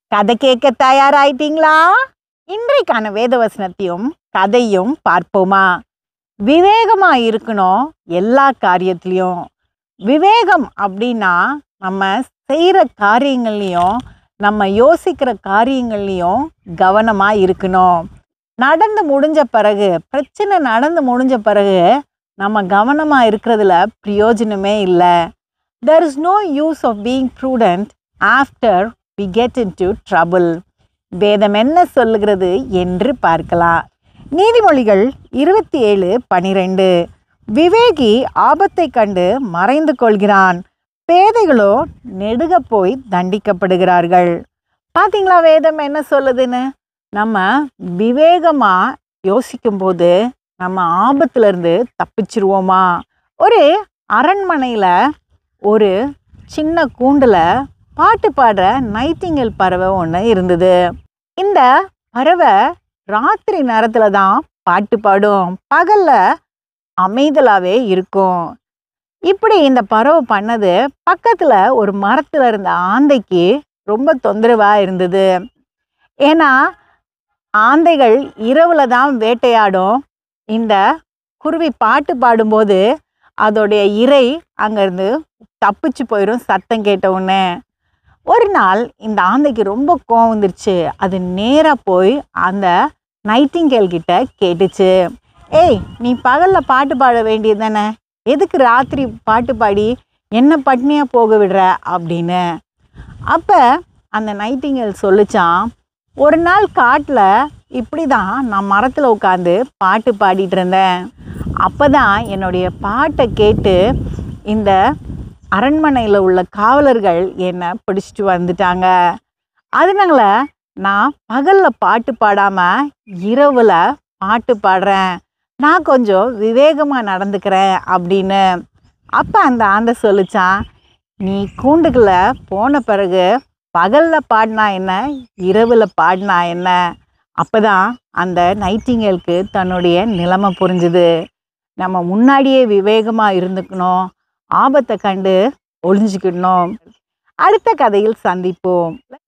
கதை கேட்க தயாராயிட்டீங்களா? இன்றைக்கான வேதவசனத்தையும் கதையும் பார்ப்போமா? விவேகமா இருக்கணும் எல்லா காரியத்திலையும். விவேகம் அப்படின்னா நம்ம செய்கிற காரியங்கள்லையும் நம்ம யோசிக்கிற காரியங்கள்லையும் கவனமா இருக்கணும். பிரச்சனை நடந்து முடிஞ்ச பிறகு நம்ம கவனமா இருக்கிறதுல பிரயோஜனமே இல்லை. There is no use of being prudent after we get into trouble. வேதம் என்ன சொல்லுகிறது என்று பார்க்கலாம். நீதிமொழிகள் 27:12. விவேகி ஆபத்தை கண்டு மறைந்து கொள்கிறான், பேதைகளோ நெடுக போய் தண்டிக்கப்படுகிறார்கள். பார்த்தீங்களா வேதம் என்ன சொல்லுதுன்னு? நம்ம விவேகமா யோசிக்கும்போது நம்ம ஆபத்துலேருந்து தப்பிச்சிருவோமா? ஒரு அரண்மனையில் ஒரு சின்ன கூண்டில் பாட்டு பாடுற நைட்டிங்கேல் பறவை ஒன்று இருந்தது. இந்த பறவை ராத்திரி நேரத்தில் தான் பாட்டு பாடும், பகலில் அமைதலாகவே இருக்கும். இப்படி இந்த பறவை பண்ணது பக்கத்தில் ஒரு மரத்தில் இருந்த ஆந்தைக்கு ரொம்ப தொந்தரவாக இருந்தது. ஏன்னா ஆந்தைகள் இரவில் தான் வேட்டையாடும். இந்த குருவி பாட்டு பாடும்போது அதோடைய இரை அங்கேருந்து தப்பிச்சு போயிடும் சத்தம் கேட்ட உடனே. ஒரு நாள் இந்த ஆந்தைக்கு ரொம்ப கோவம் வந்துருச்சு. அது நேராக போய் அந்த நைட்டிங்கேல் கிட்ட கேட்டுச்சு, ஏய், நீ பகலில் பாட்டு பாட வேண்டியது தானே, எதுக்கு ராத்திரி பாட்டு பாடி என்ன பட்னியாக போக விடுற அப்படின்னு. அப்போ அந்த நைட்டிங்கேல் சொல்லிச்சான், ஒரு நாள் காட்டில் இப்படி தான் நான் மரத்தில் உட்காந்து பாட்டு பாடிட்டு இருந்தேன். அப்போ தான் என்னுடைய பாட்டை கேட்டு இந்த அரண்மனையில் உள்ள காவலர்கள் என்னை பிடிச்சிட்டு வந்துட்டாங்க. அதனால நான் பகலில் பாட்டு பாடாமல் இரவில் பாட்டு பாடுறேன், நான் கொஞ்சம் விவேகமாக நடந்துக்கிறேன் அப்படின்னு. அப்போ அந்த ஆந்தை சொல்லிச்சான், நீ கூண்டுக்குள்ளே போன பிறகு பகலில் பாடினா என்ன, இரவில் பாடினா என்ன? அப்போ தான் அந்த நைட்டிங்கேலுக்கு தன்னுடைய நிலைமை புரிஞ்சுது. நம்ம முன்னாடியே விவேகமாக இருந்துக்கணும், ஆபத்தை கண்டு ஒளிஞ்சிக்கணும். அடுத்த கதையில் சந்திப்போம்.